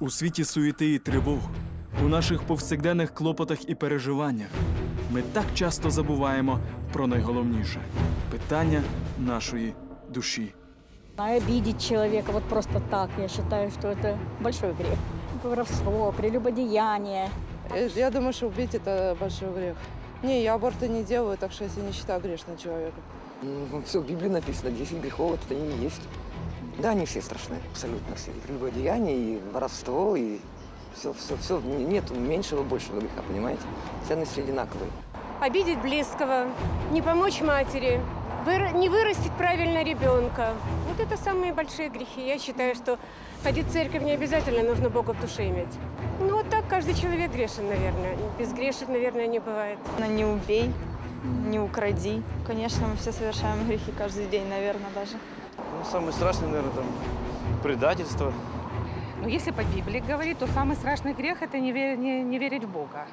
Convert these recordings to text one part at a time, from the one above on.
У світі суєти і тривог, у наших повсякденних клопотах і переживаннях ми так часто забуваємо про найголовніше – питання нашої душі. А обидеть человека вот просто так, я считаю, что это большой грех. Воровство, прелюбодеяние. Я думаю, что убить – это большой грех. Не, я аборты не делаю, так что я себя не считаю грешным человеком. Ну, все в Библии написано, 10 грехов, вот это они и есть. Да, они все страшны, абсолютно все. И прелюбодеяние, и воровство, и все. Нет меньшего, большего греха, понимаете? Ценности одинаковые. Обидеть близкого, не помочь матери, не вырастить правильно ребенка. Вот это самые большие грехи. Я считаю, что ходить в церковь не обязательно, нужно Бога в душе иметь. Ну вот так каждый человек грешен, наверное. Безгрешен, наверное, не бывает. Не убей, не укради. Конечно, мы все совершаем грехи каждый день, наверное, даже. Ну, самый страшный, наверное, там, предательство. Ну, если по Библии говорить, то самый страшный грех – это не верить в Бога.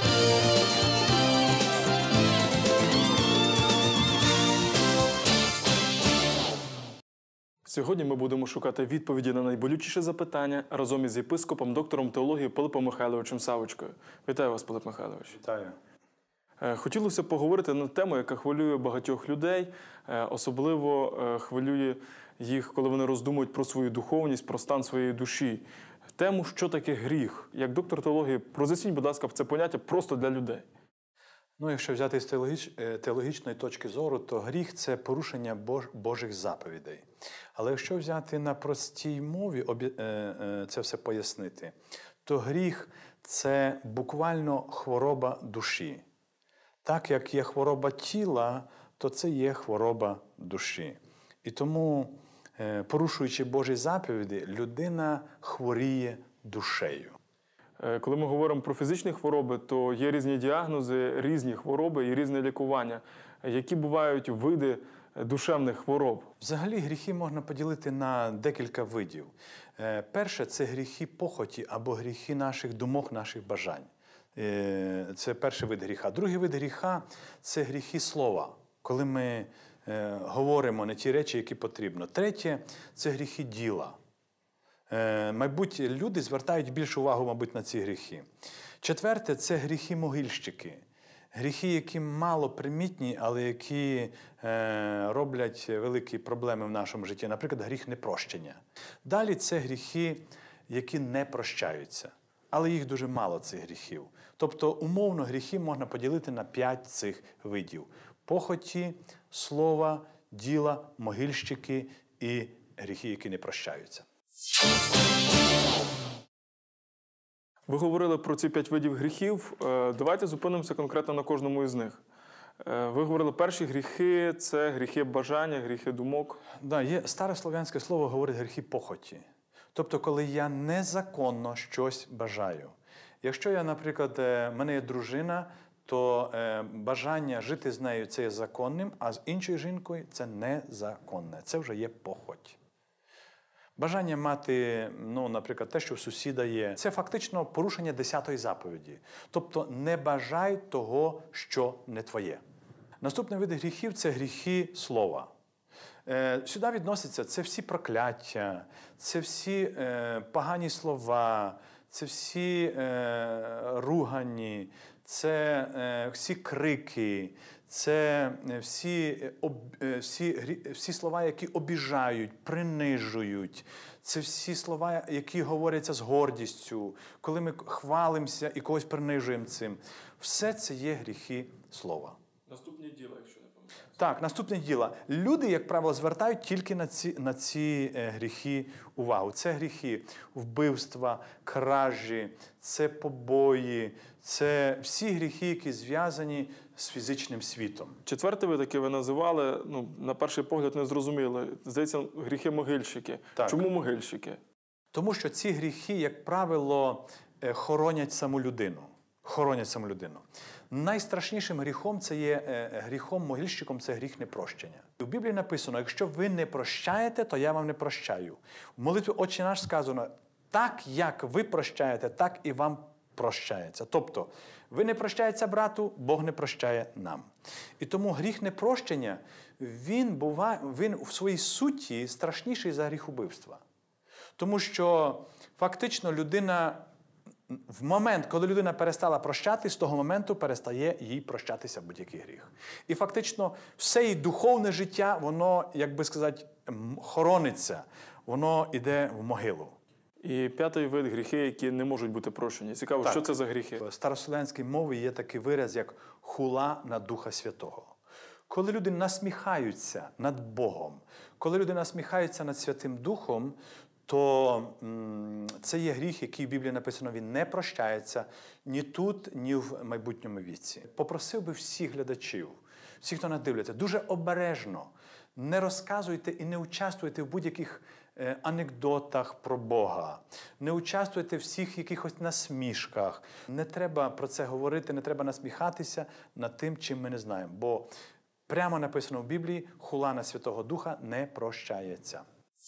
Сьогодні ми будемо шукати відповіді на найболючіші запитання разом із єпископом, доктором теології Пилипом Михайловичем Савочкою. Вітаю вас, Пилип Михайлович. Вітаю. Хотілося б поговорити на тему, яка хвилює багатьох людей, особливо хвилює їх, коли вони роздумують про свою духовність, про стан своєї душі. Тему, що таке гріх. Як доктор теології, роз'ясніть, будь ласка, це поняття просто для людей. Ну, якщо взяти з теологічної точки зору, то гріх – це порушення Божих заповідей. Але якщо взяти на простій мові, це все пояснити, то гріх – це буквально хвороба душі. Так, як є хвороба тіла, то це є хвороба душі. І тому, порушуючи Божі заповіді, людина хворіє душею. Коли ми говоримо про фізичні хвороби, то є різні діагнози, різні хвороби і різне лікування. Які бувають види душевних хвороб? Взагалі гріхи можна поділити на декілька видів. Перше – це гріхи похоті або гріхи наших думок, наших бажань. Це перший вид гріха. Другий вид гріха – це гріхи слова, коли ми говоримо не ті речі, які потрібно. Третє – це гріхи діла. Мабуть, люди звертають більшу увагу, мабуть, на ці гріхи. Четверте – це гріхи могильщики. Гріхи, які мало примітні, але які роблять великі проблеми в нашому житті. Наприклад, гріх непрощення. Далі це гріхи, які не прощаються. Але їх дуже мало, цих гріхів. Тобто, умовно, гріхи можна поділити на 5 цих видів. Похоті, слова, діла, могильщики і гріхи, які не прощаються. Ви говорили про ці 5 видів гріхів. Давайте зупинимося конкретно на кожному із них. Ви говорили, перші гріхи – це гріхи бажання, гріхи думок. Да, є старослов'янське слово говорить гріхи похоті. Тобто, коли я незаконно щось бажаю. Якщо я, наприклад, в мене є дружина, то бажання жити з нею – це є законним, а з іншою жінкою – це незаконне. Це вже є похоть. Бажання мати, наприклад, те, що в сусіда є, це фактично порушення 10-ї заповіді. Тобто, не бажай того, що не твоє. Наступний вид гріхів – це гріхи слова. Сюди відносяться це всі прокляття, це всі погані слова, це всі ругані, це всі крики, це всі слова, які обіжають, принижують. Це всі слова, які говоряться з гордістю, коли ми хвалимося і когось принижуємо цим. Все це є гріхи слова. Наступні діла, якщо не помиляюся. Так, наступне діло. Люди, як правило, звертають тільки на ці гріхи увагу. Це гріхи вбивства, кражі, це побої, це всі гріхи, які зв'язані з фізичним світом. Четвертий вид, який ви називали, на перший погляд не зрозуміло. Здається, гріхи могильщики. Так. Чому могильщики? Тому що ці гріхи, як правило, хоронять саму людину. Найстрашнішим гріхом це є гріхом-могильщиком – це гріх непрощення. У Біблії написано, якщо ви не прощаєте, то я вам не прощаю. В молитві «Отче наш» сказано, так як ви прощаєте, так і вам прощається. Тобто, ви не прощаєте брату, Бог не прощає нам. І тому гріх непрощення, він в своїй суті страшніший за гріх убивства. Тому що фактично людина, в момент, коли людина перестала прощати, з того моменту перестає їй прощатися будь-який гріх. І фактично все її духовне життя, воно, як би сказати, хорониться, воно йде в могилу. І п'ятий вид гріхи, які не можуть бути прощені. Цікаво, Так. що це за гріхи? В старослов'янській мові є такий вираз, як хула на Духа Святого. Коли люди насміхаються над Богом, коли люди насміхаються над Святим Духом, то це є гріх, який в Біблії написано, він не прощається ні тут, ні в майбутньому віці. Попросив би всіх глядачів, всіх, хто нас дивляться, дуже обережно не розказуйте і не участвуйте в будь-яких анекдотах про Бога. Не участвуйте в всіх якихось насмішках. Не треба про це говорити, не треба насміхатися над тим, чим ми не знаємо. Бо прямо написано в Біблії, хула на Святого Духа не прощається.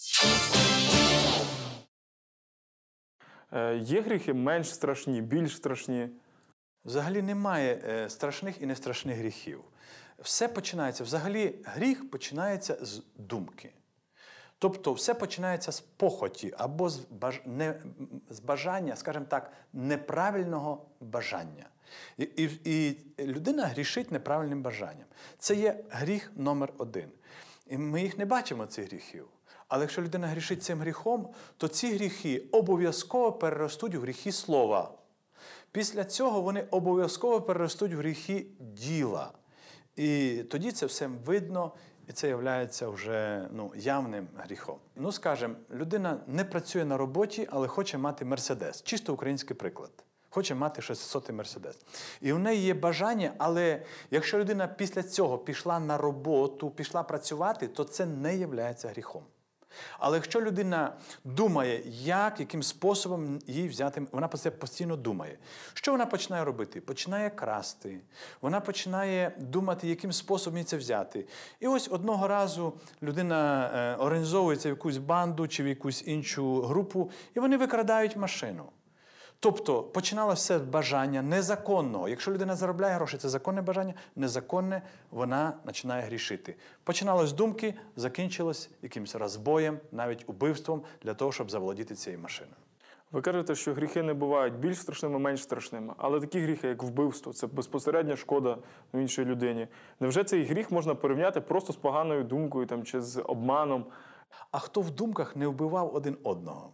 Є гріхи менш страшні, більш страшні? Взагалі немає страшних і нестрашних гріхів. Все починається, взагалі гріх починається з думки. Тобто все починається з похоті або з бажання, скажімо так, неправильного бажання. І людина грішить неправильним бажанням. Це є гріх номер один. І ми їх не бачимо, цих гріхів. Але якщо людина грішить цим гріхом, то ці гріхи обов'язково переростуть в гріхи слова. Після цього вони обов'язково переростуть в гріхи діла. І тоді це все видно, і це є вже явним гріхом. Скажімо, людина не працює на роботі, але хоче мати Мерседес. Чисто український приклад. Хоче мати 600-й Мерседес. І в неї є бажання, але якщо людина після цього пішла на роботу, пішла працювати, то це не є гріхом. Але якщо людина думає, яким способом їй взяти, вона про це постійно думає. Що вона починає робити? Починає красти. Вона починає думати, яким способом їй це взяти. І ось одного разу людина організовується в якусь банду чи в якусь іншу групу, і вони викрадають машину. Тобто починало все з бажання незаконного. Якщо людина заробляє гроші, це законне бажання, незаконне, вона починає грішити. Починалось з думки, закінчилось якимось розбоєм, навіть убивством, для того, щоб заволодіти цією машиною. Ви кажете, що гріхи не бувають більш страшними, менш страшними. Але такі гріхи, як вбивство, це безпосередня шкода іншій людині. Невже цей гріх можна порівняти просто з поганою думкою чи з обманом? А хто в думках не вбивав один одного?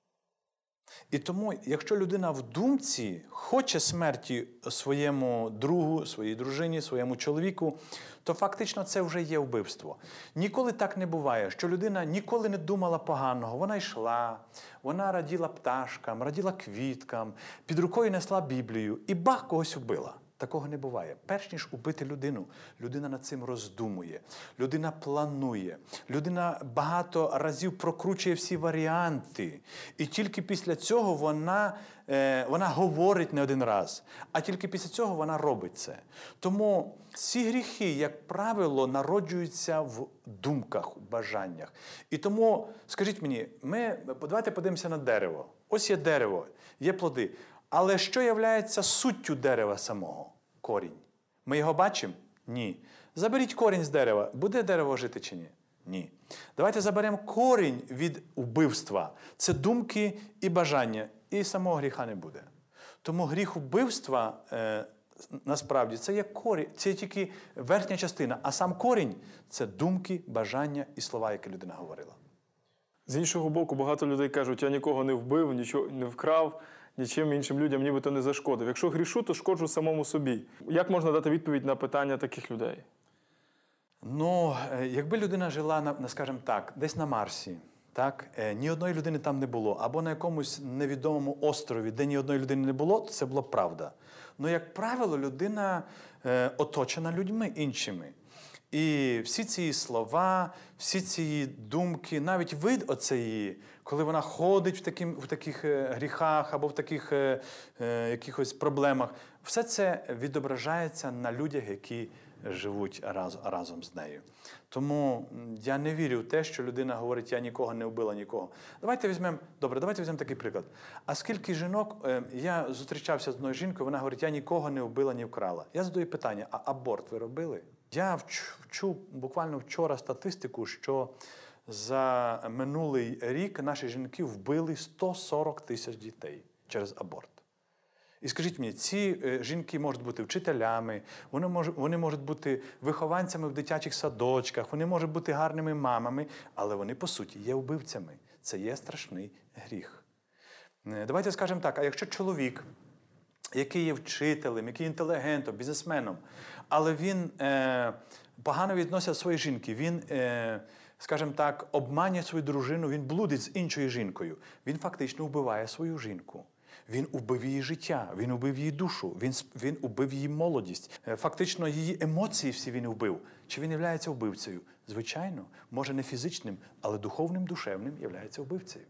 І тому, якщо людина в думці хоче смерті своєму другу, своїй дружині, своєму чоловіку, то фактично це вже є вбивство. Ніколи так не буває, що людина ніколи не думала поганого. Вона йшла, вона раділа пташкам, раділа квіткам, під рукою несла Біблію і бах, когось вбила. Такого не буває. Перш ніж убити людину, людина над цим роздумує, людина планує, людина багато разів прокручує всі варіанти. І тільки після цього вона говорить не один раз, а тільки після цього вона робить це. Тому ці гріхи, як правило, народжуються в думках, в бажаннях. І тому, скажіть мені, давайте подивимося на дерево. Ось є дерево, є плоди. Але що є суттю дерева самого? Корінь. Ми його бачимо? Ні. Заберіть корінь з дерева. Буде дерево жити чи ні? Ні. Давайте заберемо корінь від вбивства. Це думки і бажання. І самого гріха не буде. Тому гріх вбивства, насправді, це є корінь, це тільки верхня частина. А сам корінь – це думки, бажання і слова, які людина говорила. З іншого боку, багато людей кажуть, я нікого не вбив, нічого не вкрав, нічим іншим людям нібито не зашкодив. Якщо грішу, то шкоджу самому собі. Як можна дати відповідь на питання таких людей? Якби людина жила, скажімо так, десь на Марсі, так, ні одної людини там не було, або на якомусь невідомому острові, де ні одної людини не було, то це була правда. Як правило, людина оточена людьми іншими. І всі ці слова, всі ці думки, навіть вид оцеї, коли вона ходить в таких гріхах або в таких якихось проблемах, все це відображається на людях, які живуть разом з нею. Тому я не вірю в те, що людина говорить, я нікого не вбила, нікого. Давайте візьмемо такий приклад. А скільки жінок, я зустрічався з одною жінкою, вона говорить, я нікого не вбила, не вкрала. Я задаю питання, а аборт ви робили? Я чув буквально вчора статистику, що за минулий рік наші жінки вбили 140 тисяч дітей через аборт. І скажіть мені, ці жінки можуть бути вчителями, вони можуть бути вихованцями в дитячих садочках, вони можуть бути гарними мамами, але вони, по суті, є вбивцями. Це є страшний гріх. Давайте скажемо так, а якщо чоловік, який є вчителем, який є інтелігентом, бізнесменом, але він погано відноситься до своєї жінки, він, скажімо так, обманює свою дружину, він блудить з іншою жінкою, він фактично вбиває свою жінку. Він убив її життя, він убив її душу, він убив її молодість. Фактично, її емоції всі він вбив. Чи він є вбивцею? Звичайно, може не фізичним, але духовним, душевним є вбивцею.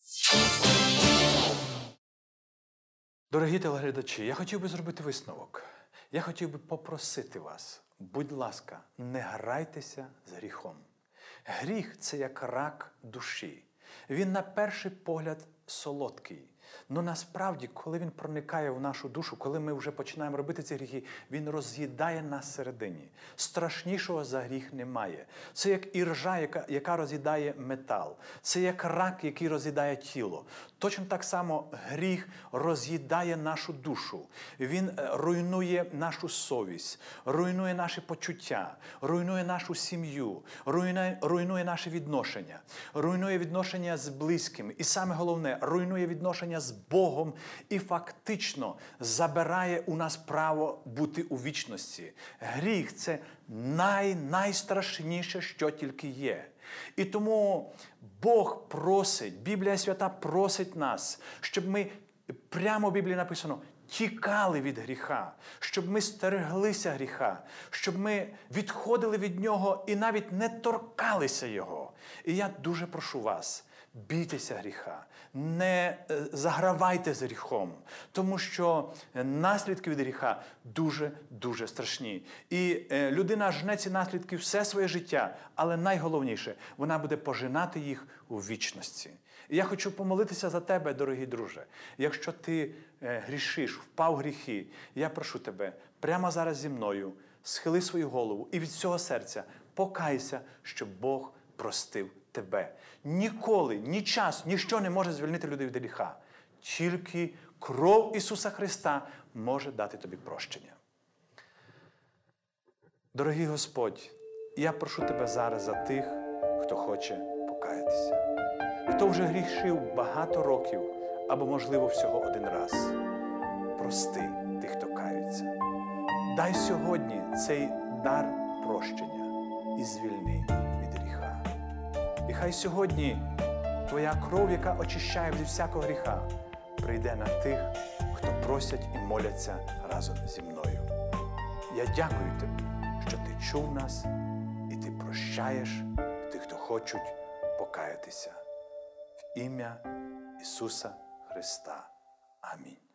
Дорогі телеглядачі, я хотів би зробити висновок. Я хотів би попросити вас, будь ласка, не грайтеся з гріхом. Гріх – це як рак душі. Він на перший погляд солодкий. Но насправді, коли він проникає в нашу душу, коли ми вже починаємо робити ці гріхи, він роз'їдає нас всередині. Страшнішого за гріх немає. Це як іржа, яка роз'їдає метал. Це як рак, який роз'їдає тіло. Точно так само гріх роз'їдає нашу душу. Він руйнує нашу совість, руйнує наші почуття, руйнує нашу сім'ю, руйнує наші відношення, руйнує відношення з близькими. І саме головне, руйнує відношення з Богом і фактично забирає у нас право бути у вічності. Гріх – це найстрашніше, що тільки є. І тому Бог просить, Біблія Свята просить нас, щоб ми, прямо в Біблії написано, тікали від гріха, щоб ми стереглися гріха, щоб ми відходили від нього і навіть не торкалися його. І я дуже прошу вас, бійтеся гріха, не загравайте з гріхом, тому що наслідки від гріха дуже страшні. І людина жне ці наслідки все своє життя, але найголовніше, вона буде пожинати їх у вічності. І я хочу помолитися за тебе, дорогий друже. Якщо ти грішиш, впав в гріхи, я прошу тебе, прямо зараз зі мною, схили свою голову і від всього серця покайся, щоб Бог простив тебе. Ніколи, ні час, ніщо не може звільнити людей від гріха. Тільки кров Ісуса Христа може дати тобі прощення. Дорогий Господь, я прошу тебе зараз за тих, хто хоче покаятися. Хто вже грішив багато років, або, можливо, всього один раз. Прости тих, хто каються. Дай сьогодні цей дар прощення і звільни від гріха. І хай сьогодні твоя кров, яка очищає від всякого гріха, прийде на тих, хто просять і моляться разом зі мною. Я дякую тобі, що ти чув нас і ти прощаєш тих, хто хочуть покаятися. В ім'я Ісуса Христа. Амінь.